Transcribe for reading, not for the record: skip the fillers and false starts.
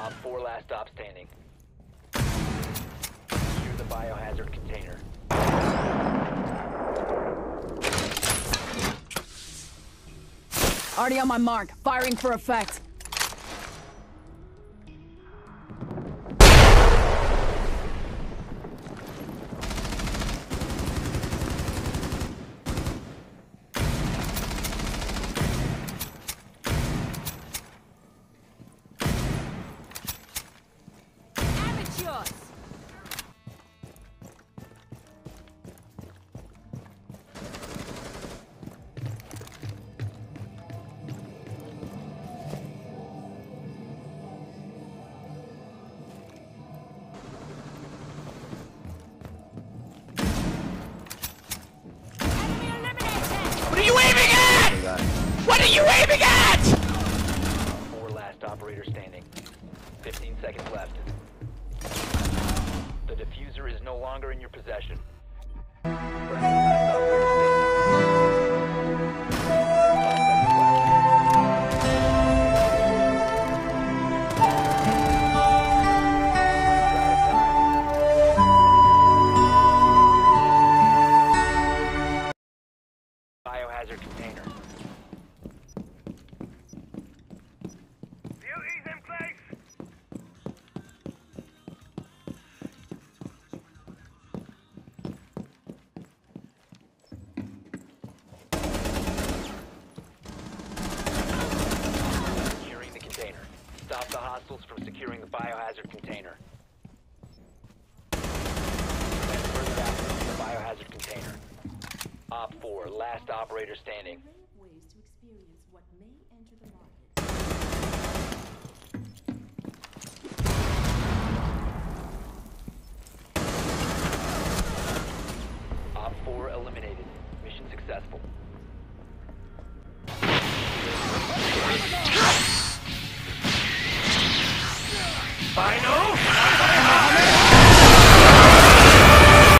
Op 4 last stop standing. Secure the biohazard container. Already on my mark. Firing for effect. Amateurs! Enemy eliminated! What are you aiming at? What are you aiming at? 4 last operator standing. 15 seconds left. The diffuser is no longer in your possession. Friendly last operator standing. 5 seconds left. Biohazard container. Duties in place! Securing the container. Stop the hostiles from securing the biohazard container. Send further access to the biohazard container. Op 4, last operator standing. Array of ways to experience what may enter the market. Op 4 eliminated. Mission successful.